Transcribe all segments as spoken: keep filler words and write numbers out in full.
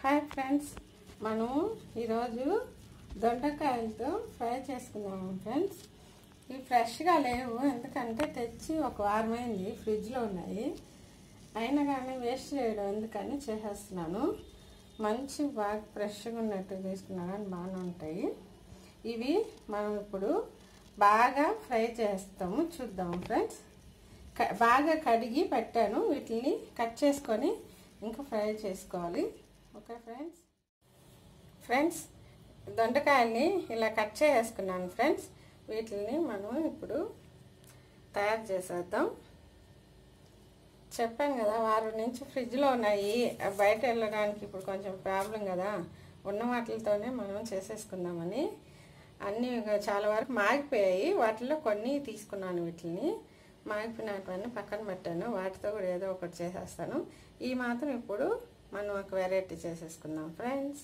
Hi friends, మనం ఈరోజు దొండకాయలతో fry చేసుకున్నాము ఫ్రెండ్స్. ఇవి ఫ్రెష్గా లేవు, ఎందుకంటే తెచ్చి ఒక వారమైంది, ఫ్రిడ్జ్లో ఉన్నాయి. అయినా కానీ వేస్ట్ చేయడం ఎందుకని చేసేస్తున్నాను. మంచి బాగా ఫ్రెష్గా ఉన్నట్టు తీసుకున్నా కానీ బాగానే ఉంటాయి. ఇవి మనం ఇప్పుడు బాగా ఫ్రై చేస్తాము, చూద్దాము ఫ్రెండ్స్. బాగా కడిగి పెట్టాను, వీటిని కట్ చేసుకొని ఇంకా ఫ్రై చేసుకోవాలి. ఓకే ఫ్రెండ్స్ ఫ్రెండ్స్ దొండకాయల్ని ఇలా కట్ చేసుకున్నాను ఫ్రెండ్స్. వీటిని మనం ఇప్పుడు తయారు చేసేద్దాం. చెప్పాను కదా, వారం నుంచి ఫ్రిడ్జ్లో ఉన్నాయి. బయట వెళ్ళడానికి ఇప్పుడు కొంచెం ప్రాబ్లం కదా, ఉన్న వాటితోనే మనం చేసేసుకుందామని. అన్నీ చాలా వరకు మాగిపోయాయి, వాటిలో కొన్ని తీసుకున్నాను. వీటిని మాగిపోయినటువన్నీ పక్కన పెట్టాను, వాటితో కూడా ఏదో ఒకటి చేసేస్తాను. ఈ మాత్రం ఇప్పుడు మనం ఒక వెరైటీ చేసేసుకుందాం ఫ్రెండ్స్.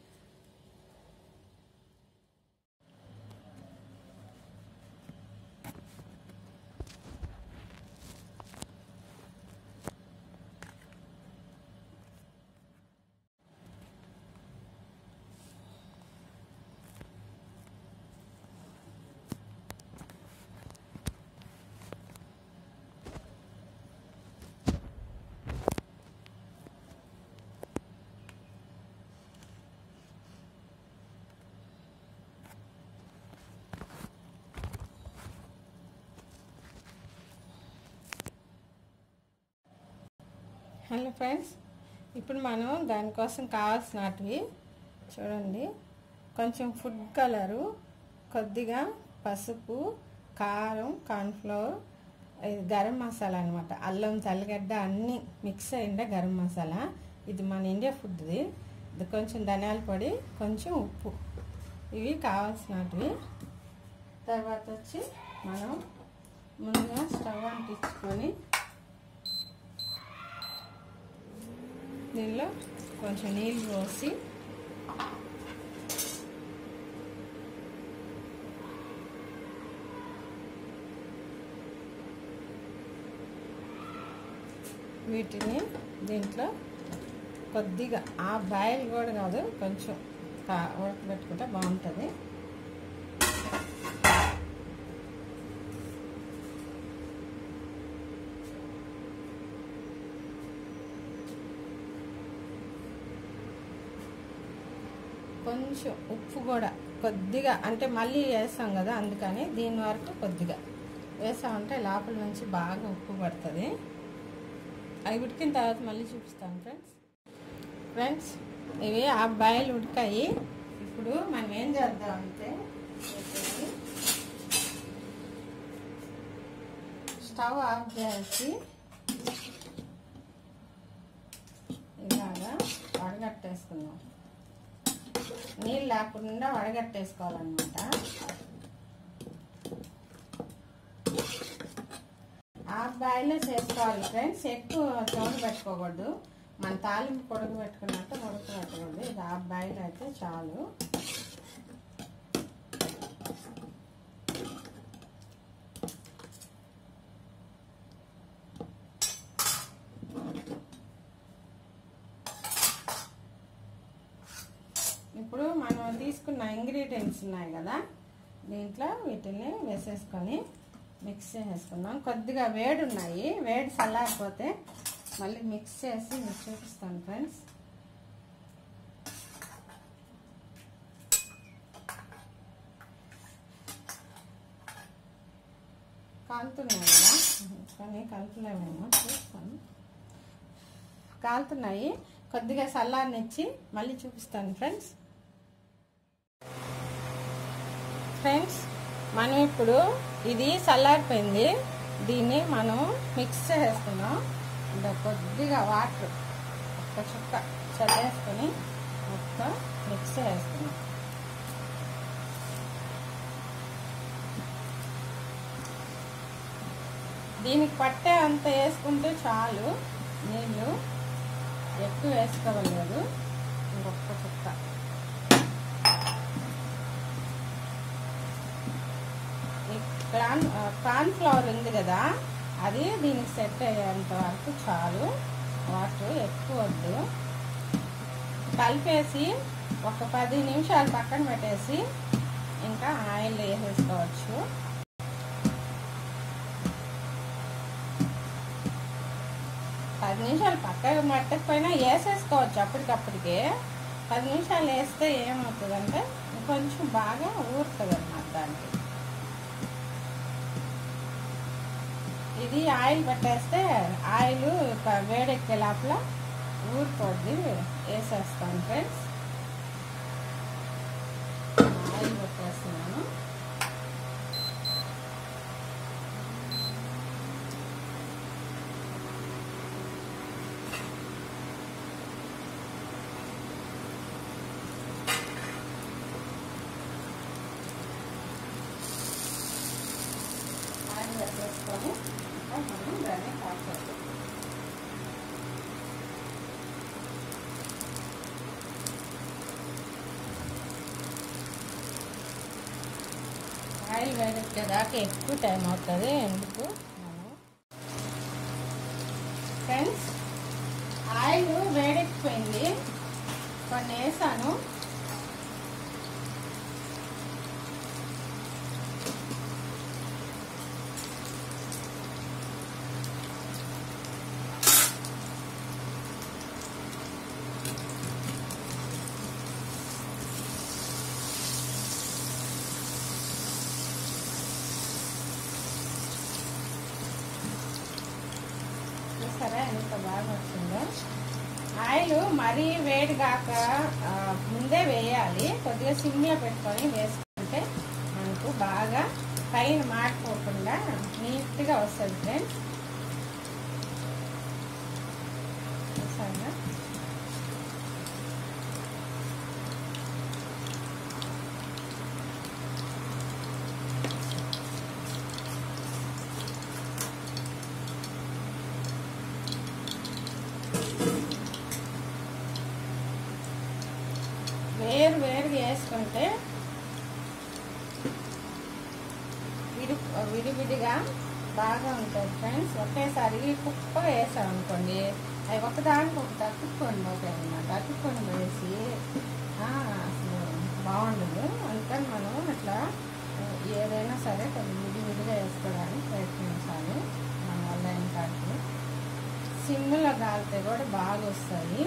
హలో ఫ్రెండ్స్, ఇప్పుడు మనం దానికోసం కావాల్సినవి చూడండి. కొంచెం ఫుడ్ కలరు, కొద్దిగా పసుపు, కారం, కార్న్ఫ్లవర్, ఇది గరం మసాలా అనమాట. అల్లం, తెల్లగడ్డ అన్నీ మిక్స్ అయిందే గరం మసాలా. ఇది మన ఇండియా ఫుడ్ది. ఇది కొంచెం ధనియాల పొడి, కొంచెం ఉప్పు, ఇవి కావాల్సినవి. తర్వాత వచ్చి మనం ముందుగా స్టవ్ అంటించుకొని దీనిలో కొంచెం నీళ్ళు పోసి వీటిని దీంట్లో కొద్దిగా ఆ బాయిల్ కూడా కాదు, కొంచెం ఉడకబెట్టుకుంటే బాగుంటుంది. కొంచెం ఉప్పు కూడా కొద్దిగా, అంటే మళ్ళీ వేస్తాం కదా, అందుకని దీని వరకు కొద్దిగా వేసామంటే లోపల నుంచి బాగా ఉప్పు పడుతుంది. అవి ఉడికిన తర్వాత మళ్ళీ చూపిస్తాను ఫ్రెండ్స్. ఫ్రెండ్స్ ఇవి ఆ బాయిల్ ఉడికాయి. ఇప్పుడు మనం ఏం చేద్దామంటే స్టవ్ ఆఫ్ చేసి ఇలాగా వడగట్టేసుకుందాం. నీళ్ళు లేకుండా వడగట్టేసుకోవాలన్నమాట. హాఫ్ బాయిల్లో చేసుకోవాలి ఫ్రెండ్స్, ఎక్కువ చోటు పెట్టుకోకూడదు. మన తాలింపు పొడుగు పెట్టుకున్నట్టు పొడుగు పెట్టకూడదు. ఇది హాఫ్ బాయిల్ అయితే చాలు. ఇప్పుడు మనం తీసుకున్న ఇంగ్రీడియంట్స్ ఉన్నాయి కదా, దీంట్లో వీటిని వేసేసుకొని మిక్స్ చేసేసుకున్నాం. కొద్దిగా వేడి ఉన్నాయి, వేడి చల్లారిపోతే మళ్ళీ మిక్స్ చేసి మీకు చూపిస్తాను ఫ్రెండ్స్. కాలుతున్నాయి కదా, కానీ కలుపులేమేమో చూస్తాను. కాలుతున్నాయి, కొద్దిగా చల్లారనిచ్చి మళ్ళీ చూపిస్తాను ఫ్రెండ్స్. ఫ్రెండ్స్ మనం ఇప్పుడు ఇది చల్లారిపోయింది, దీన్ని మనం మిక్స్ చేసేస్తున్నాం. అంటే కొద్దిగా వాటర్ ఒక్క చుక్క చల్లేసుకొని మొత్తం మిక్స్ చేసేస్తున్నాం. దీనికి పట్టే అంత వేసుకుంటే చాలు, నీళ్ళు ఎక్కువ వేసుకోవలేదు. ఇంకొక చుక్క కార్న్ కార్న్ ఫ్లవర్ ఉంది కదా, అది దీనికి సెట్ అయ్యేంత వరకు చాలు. వాటర్ ఎక్కువ వద్దు. కలిపేసి ఒక పది నిమిషాలు పక్కన పెట్టేసి ఇంకా ఆయిల్ వేసేసుకోవచ్చు. పది నిమిషాలు పక్కకు మట్టకపోయినా వేసేసుకోవచ్చు అప్పటికప్పటికే. పది నిమిషాలు వేస్తే ఏమవుతుందంటే కొంచెం బాగా ఊరుతుంది అన్నమాట దానికి. ఇది ఆయిల్ పెట్టేస్తే ఆయిల్ వేడెక్కే లోపల ఊరిపోద్ది. వేసేస్తాను ఫ్రెండ్స్. ఆయిల్ పెట్టేస్తున్నాను. ఆయిల్ పెట్టేసుకొని మనం దాన్ని కాల్చాలి. ఆయిల్ వేడెక్కేదాకా ఎక్కువ టైం అవుతుంది. ఎందుకు ఫ్రెండ్స్, ఆయిల్ వేడెక్కిపోయింది. కొన్ని వేసాను. సరే, ఎంత బాగా వచ్చిందో. ఆయిల్ మరీ వేడి కాక ముందే వేయాలి. కొద్దిగా సిమ్లో పెట్టుకొని వేసుకుంటే మనకు బాగా పైన మాడిపోకుండా నీట్గా వస్తుంది ఫ్రెండ్స్. సరేనా? వేరు వేరుగా వేసుకుంటే విడి విడివిడిగా బాగా ఉంటుంది ఫ్రెండ్స్. ఒకేసారి కుప్పగా వేసాం అనుకోండి, అవి ఒకదానికి ఒకటి అతుక్కొని పోతాయి అన్నమాట. అతుక్కొని వేసి అసలు బాగుండదు. అందుకని మనం అట్లా ఏదైనా సరే కొంచెం విడివిడిగా వేసుకోవడానికి ప్రయత్నించాలి. మన వల్ల ఏం కాదు. సిమ్లో కాలితే కూడా బాగా వస్తాయి.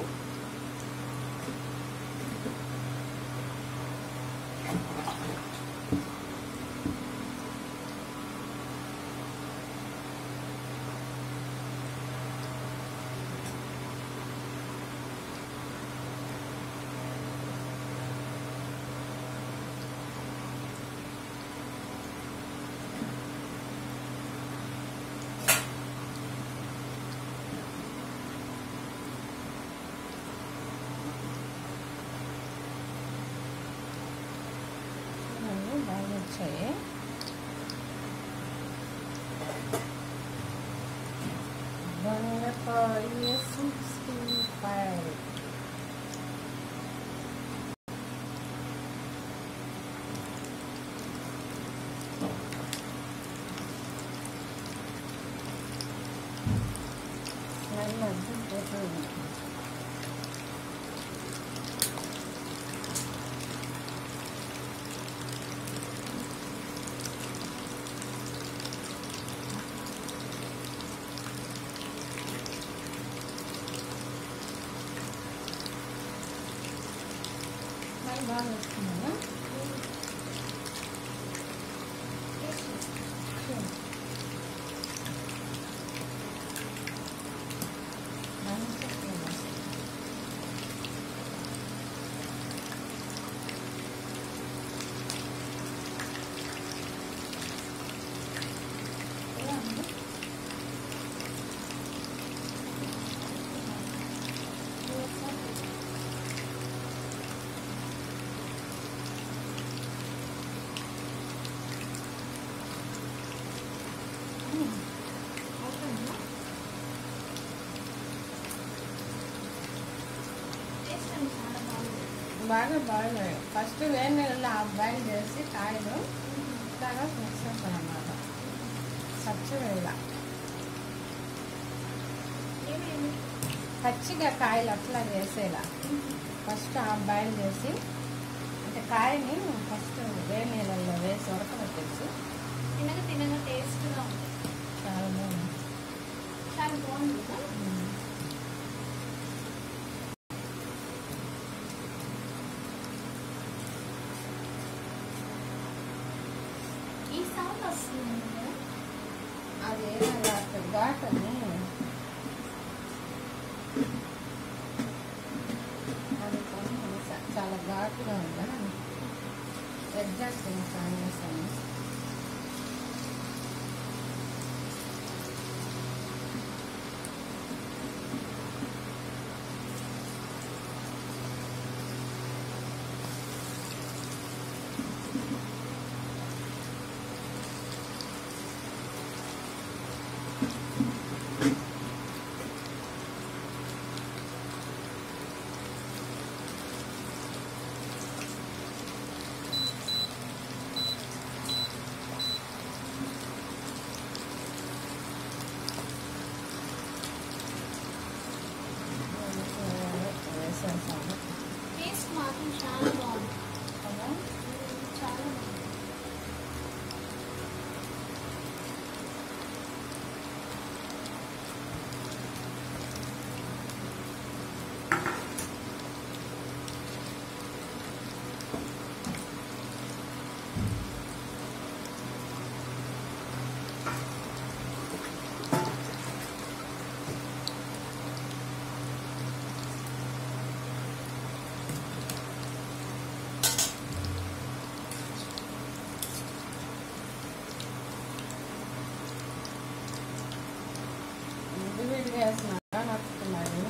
బాగా వచ్చాయి. బెండకాయ సిక్స్టీ ఫైవ్ నల్లది పోతుంది. బాగా వస్తున్నాను. బాగా బాయిల్ అయ్యాయి. ఫస్ట్ వేడి నీళ్ళలో హాఫ్ బాయిల్ చేసి కాయలు తర్వాత మిక్స్ చేస్తాను అన్నమాట. పచ్చి వేళ పచ్చిగా కాయలు అట్లా వేసేలా ఫస్ట్ హాఫ్ బాయిల్ చేసి అంటే కాయని ఫస్ట్ వేడి నీళ్ళల్లో వేసి ఉడకబెట్టేసి తినగా తినగా టేస్ట్గా ఉంటుంది. చాలా బాగుంది. చాలా బాగుంది కదా. ఈ సౌండ్ వస్తుంది కదా, అది ఏమైనా ఘాట్ అని అది చాలా ఘాటుగా ఉందా అడ్జస్ట్ చేస్తాను. టేస్ట్ మాత్రం చాలా బాగుంది కదా. చాలా బాగుంది. విడివిడిగా వేసినాక నచ్చుతున్నాయి.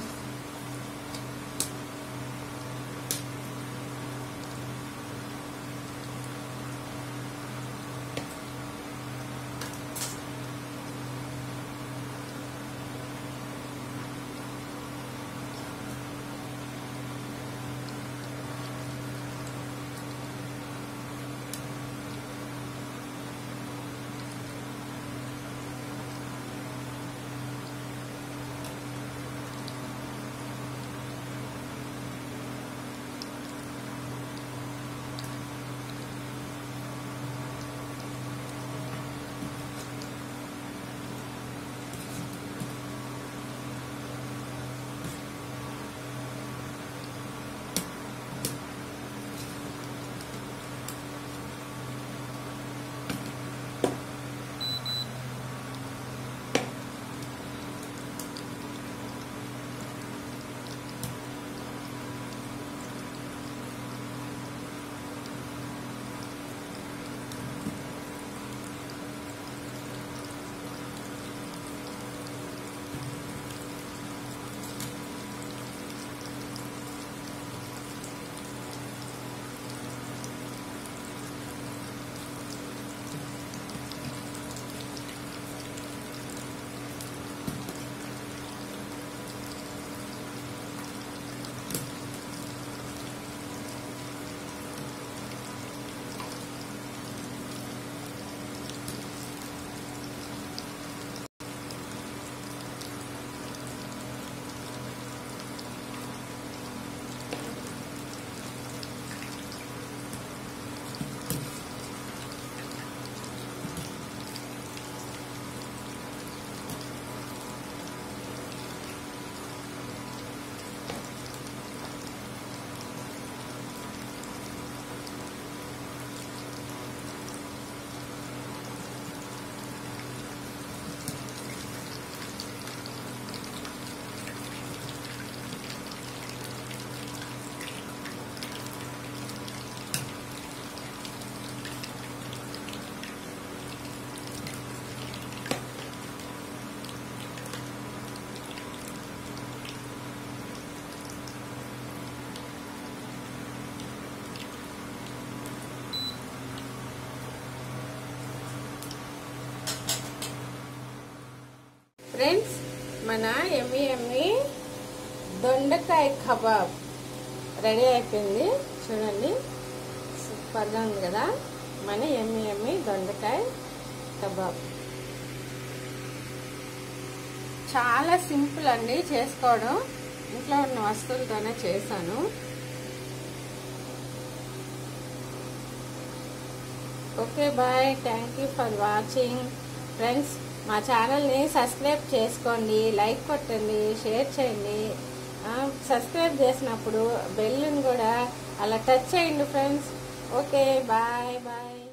ఫ్రెండ్స్, మన ఎమ్మి ఎమ్మి దొండకాయ కబాబ్ రెడీ అయిపోయింది. చూడండి, సూపర్గా ఉంది కదా మన ఎమ్మి ఎమ్మి దొండకాయ కబాబ్. చాలా సింపుల్ అండి చేసుకోవడం. ఇంట్లో ఉన్న వస్తువులతోనే చేశాను. Okay bye, thank you for watching friends. మా ఛానల్ని సబ్స్క్రైబ్ చేసుకోండి, లైక్ కొట్టండి, షేర్ చేయండి. సబ్స్క్రైబ్ చేసినప్పుడు బెల్ని కూడా అలా టచ్ చేయండి ఫ్రెండ్స్. Okay bye bye.